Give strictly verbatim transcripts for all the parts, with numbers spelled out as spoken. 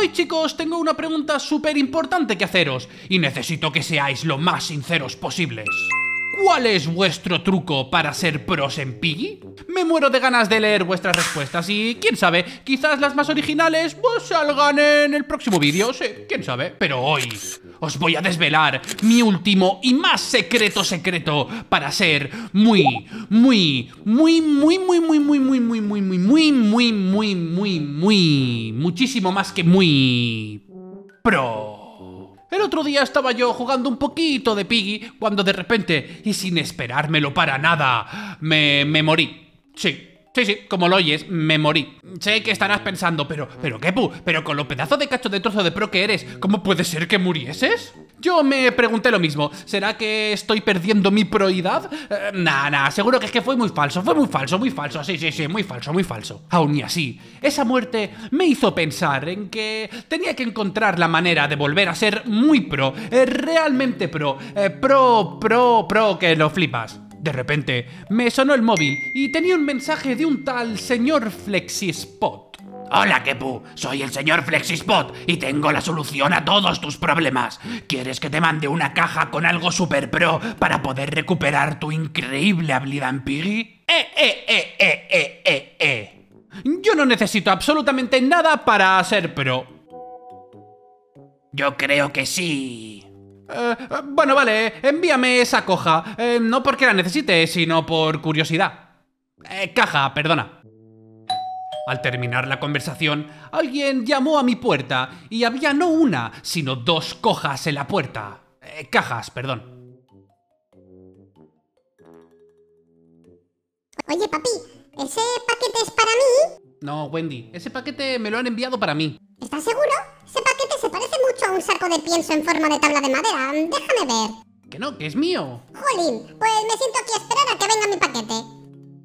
Hoy, chicos, tengo una pregunta súper importante que haceros y necesito que seáis lo más sinceros posibles. ¿Cuál es vuestro truco para ser pros en Piggy? Me muero de ganas de leer vuestras respuestas y, quién sabe, quizás las más originales pues salgan en el próximo vídeo, sí, quién sabe. Pero hoy os voy a desvelar mi último y más secreto secreto para ser muy, muy, muy, muy, muy, muy, muy, muy, muy, muy, muy, muy, muy, muy, muy, muy, muchísimo más que muy pro. El otro día estaba yo jugando un poquito de Piggy cuando de repente, y sin esperármelo para nada, me, me morí. Sí, sí, sí, como lo oyes, me morí. Sé que estarás pensando, pero, pero qué pu, pero con los pedazos de cacho de trozo de pro que eres, ¿cómo puede ser que murieses? Yo me pregunté lo mismo, ¿será que estoy perdiendo mi proidad? Eh, nah, nah, seguro que es que fue muy falso, fue muy falso, muy falso, sí, sí, sí, muy falso, muy falso. Aún y así, esa muerte me hizo pensar en que tenía que encontrar la manera de volver a ser muy pro, eh, realmente pro, eh, pro, pro, pro, que lo flipas. De repente, me sonó el móvil y tenía un mensaje de un tal señor Flexispot. Hola, Kepu, soy el señor Flexispot y tengo la solución a todos tus problemas. ¿Quieres que te mande una caja con algo super pro para poder recuperar tu increíble habilidad en Piggy? Eh, eh, eh, eh, eh, eh, eh. Yo no necesito absolutamente nada para ser pro. Yo creo que sí. Eh, bueno, vale, envíame esa caja. Eh, no porque la necesite, sino por curiosidad. Eh, caja, perdona. Al terminar la conversación, alguien llamó a mi puerta y había no una, sino dos cojas en la puerta. Eh, cajas, perdón. Oye, papi, ¿ese paquete es para mí? No, Wendy, ese paquete me lo han enviado para mí. ¿Estás seguro? Ese paquete se parece mucho a un saco de pienso en forma de tabla de madera. Déjame ver. Que no, que es mío. Jolín, pues me siento aquí a esperar a que venga mi paquete.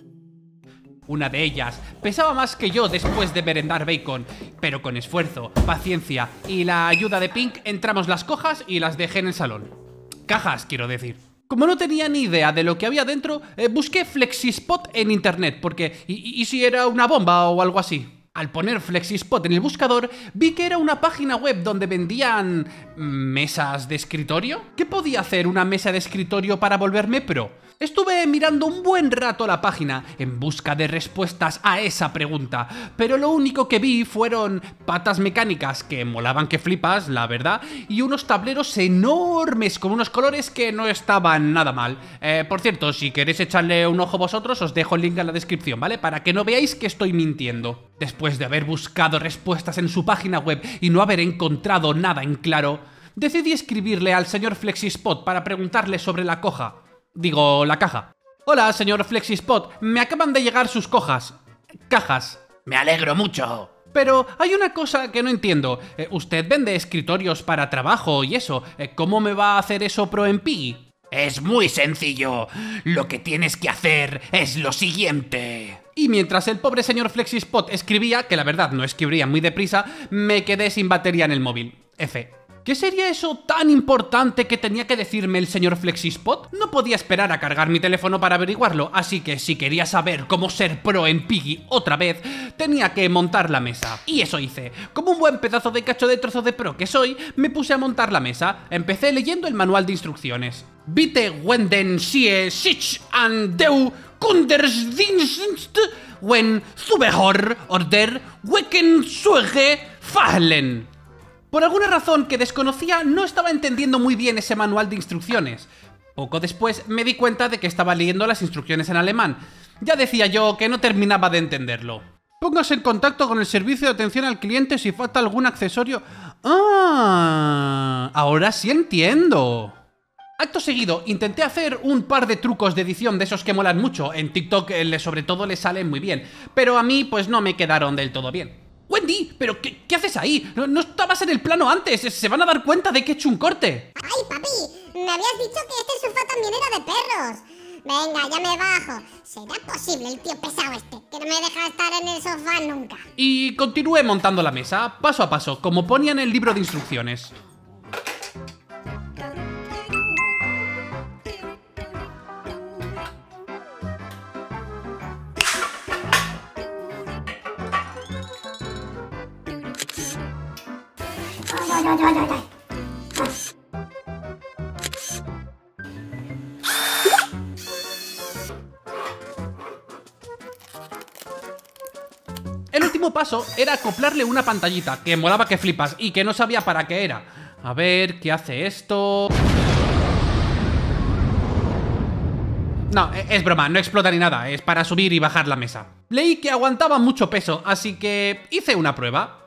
Una de ellas pesaba más que yo después de merendar bacon, pero con esfuerzo, paciencia y la ayuda de Pink entramos las cojas y las dejé en el salón. Cajas, quiero decir. Como no tenía ni idea de lo que había dentro, eh, busqué Flexispot en internet, porque ¿y, y si era una bomba o algo así? Al poner Flexispot en el buscador, vi que era una página web donde vendían mesas de escritorio. ¿Qué podía hacer una mesa de escritorio para volverme pro? Estuve mirando un buen rato la página en busca de respuestas a esa pregunta, pero lo único que vi fueron patas mecánicas que molaban que flipas, la verdad, y unos tableros enormes con unos colores que no estaban nada mal. Eh, por cierto, si queréis echarle un ojo vosotros, os dejo el link en la descripción, ¿vale? Para que no veáis que estoy mintiendo. Después de haber buscado respuestas en su página web y no haber encontrado nada en claro, decidí escribirle al señor Flexispot para preguntarle sobre la coja. Digo, la caja. Hola, señor Flexispot, me acaban de llegar sus cojas. Cajas. Me alegro mucho. Pero hay una cosa que no entiendo. Eh, usted vende escritorios para trabajo y eso. Eh, ¿Cómo me va a hacer eso pro en Piggy? Es muy sencillo. Lo que tienes que hacer es lo siguiente. Y mientras el pobre señor Flexispot escribía, que la verdad no escribía muy deprisa, me quedé sin batería en el móvil. F. ¿Qué sería eso tan importante que tenía que decirme el señor Flexispot? No podía esperar a cargar mi teléfono para averiguarlo, así que si quería saber cómo ser pro en Piggy otra vez, tenía que montar la mesa. Y eso hice. Como un buen pedazo de cacho de trozo de pro que soy, me puse a montar la mesa. Empecé leyendo el manual de instrucciones. Bitte wenden sie sich an deu Kundersdienst wenn Zubehör oder Wecken suege fahlen. Por alguna razón que desconocía, no estaba entendiendo muy bien ese manual de instrucciones. Poco después me di cuenta de que estaba leyendo las instrucciones en alemán. Ya decía yo que no terminaba de entenderlo. Póngase en contacto con el servicio de atención al cliente si falta algún accesorio. ¡Ah! Ahora sí entiendo. Acto seguido, intenté hacer un par de trucos de edición de esos que molan mucho. En TikTok eh, sobre todo les salen muy bien. Pero a mí pues no me quedaron del todo bien. Wendy, ¿pero qué, qué haces ahí? No, no estabas en el plano antes, se van a dar cuenta de que he hecho un corte. Ay, papi, me habías dicho que este sofá también era de perros. Venga, ya me bajo. ¿Será posible el tío pesado este, que no me deja estar en el sofá nunca? Y continué montando la mesa, paso a paso, como ponía en el libro de instrucciones. ay, ay, ay, ay. El último paso era acoplarle una pantallita, que molaba que flipas y que no sabía para qué era. A ver, ¿qué hace esto? No, es broma, no explota ni nada, es para subir y bajar la mesa. Leí que aguantaba mucho peso, así que hice una prueba.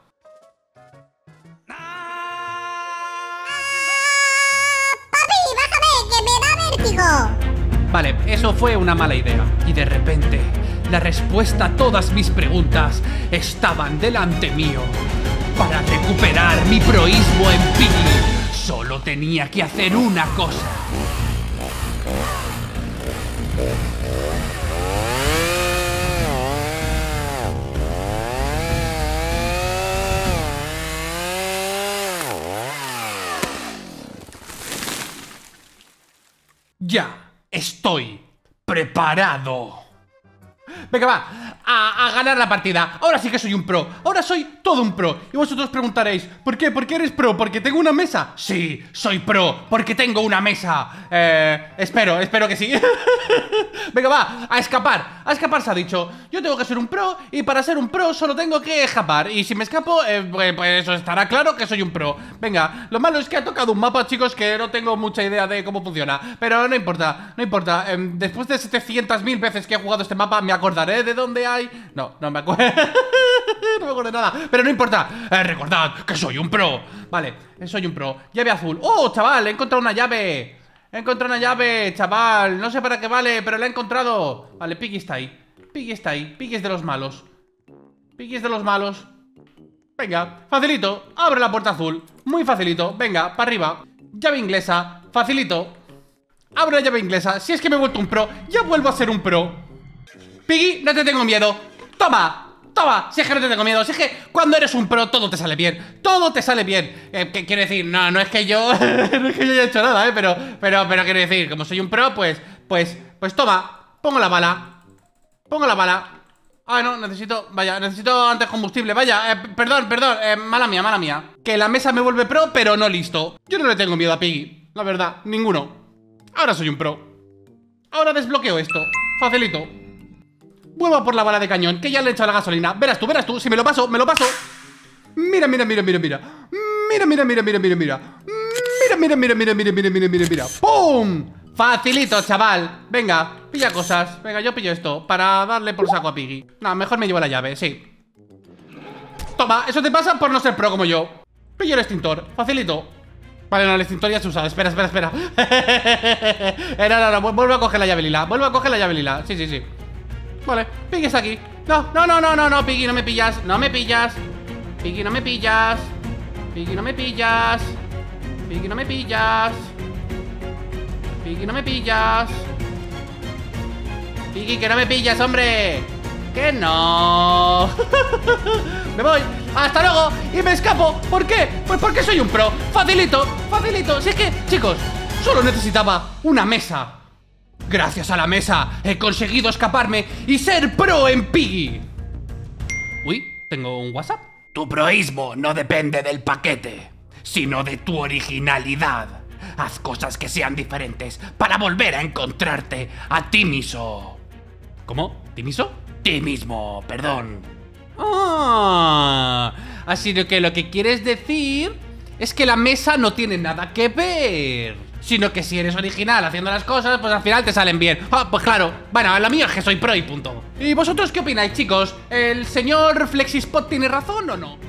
Vale, eso fue una mala idea. Y de repente, la respuesta a todas mis preguntas estaban delante mío. Para recuperar mi proísmo en Piggy, solo tenía que hacer una cosa. Ya estoy preparado. Venga, va, a, a ganar la partida. Ahora sí que soy un pro. Ahora soy todo un pro. Y vosotros preguntaréis, ¿por qué? ¿Por qué eres pro? ¿Porque tengo una mesa? Sí, soy pro, porque tengo una mesa. Eh, espero, espero que sí. Venga, va, a escapar. A escapar se ha dicho. Yo tengo que ser un pro y para ser un pro solo tengo que escapar. Y si me escapo, eh, pues, pues eso estará claro que soy un pro. Venga, lo malo es que ha tocado un mapa, chicos, que no tengo mucha idea de cómo funciona. Pero no importa, no importa. Eh, después de setecientas mil veces que he jugado este mapa, me acordaré de dónde hay... No, no me acuerdo. No me acuerdo de nada. Pero no importa. Eh, recordad que soy un pro. Vale, soy un pro. Llave azul. ¡Oh, chaval! He encontrado una llave. He encontrado una llave, chaval. No sé para qué vale, pero la he encontrado. Vale, Piggy está ahí. Piggy está ahí. Piggy es de los malos. Piggy es de los malos. Venga, facilito. Abre la puerta azul. Muy facilito. Venga, para arriba. Llave inglesa. Facilito. Abre la llave inglesa. Si es que me he vuelto un pro, ya vuelvo a ser un pro. Piggy, no te tengo miedo. Toma. Toma, si es que no te tengo miedo. Si es que cuando eres un pro todo te sale bien. Todo te sale bien. eh, ¿Qué quiero decir? No, no es que yo no es que yo haya hecho nada, eh Pero, pero, pero quiero decir, como soy un pro, pues Pues, pues toma, pongo la bala. Pongo la bala. Ah, no, necesito, vaya, necesito antes combustible. Vaya, eh, perdón, perdón, eh, mala mía, mala mía. Que la mesa me vuelve pro, pero no listo. Yo no le tengo miedo a Piggy, la verdad, ninguno. Ahora soy un pro. Ahora desbloqueo esto, facilito. Vuelvo a por la bala de cañón, que ya le he echado la gasolina. Verás tú, verás tú, si me lo paso, me lo paso. Mira, mira, mira, mira, mira. Mira, mira, mira, mira, mira, mira. Mira, mira, mira, mira, mira, mira, mira, mira, mira. ¡Pum! Facilito, chaval. Venga, pilla cosas. Venga, yo pillo esto para darle por saco a Piggy. No, mejor me llevo la llave, sí. Toma, eso te pasa por no ser pro como yo. Pillo el extintor, facilito. Vale, no, el extintor ya se ha usado. Espera, espera, espera. eh, no, no, no, vuelvo a coger la llave lila. Vuelvo a coger la llave lila. Sí, sí, sí. Vale, Piggy está aquí. No, no, no, no, no, no, Piggy, no me pillas. No me pillas. Piggy, no me pillas. Piggy, no me pillas. Piggy, no me pillas. Piggy, no me pillas. Piggy, que no me pillas, hombre. Que no. Me voy. Hasta luego. Y me escapo. ¿Por qué? Pues porque soy un pro. Facilito, facilito. Si es que, chicos, solo necesitaba una mesa. Gracias a la mesa he conseguido escaparme y ser pro en Piggy. Uy, tengo un WhatsApp. Tu proísmo no depende del paquete, sino de tu originalidad. Haz cosas que sean diferentes para volver a encontrarte a ti mismo. ¿Cómo? ¿Timiso? Ti mismo, perdón. Ah, así que lo que quieres decir es que la mesa no tiene nada que ver, sino que si eres original haciendo las cosas, pues al final te salen bien. Ah, pues claro. Bueno, lo mío es que soy pro y punto. ¿Y vosotros qué opináis, chicos? ¿El señor Flexispot tiene razón o no?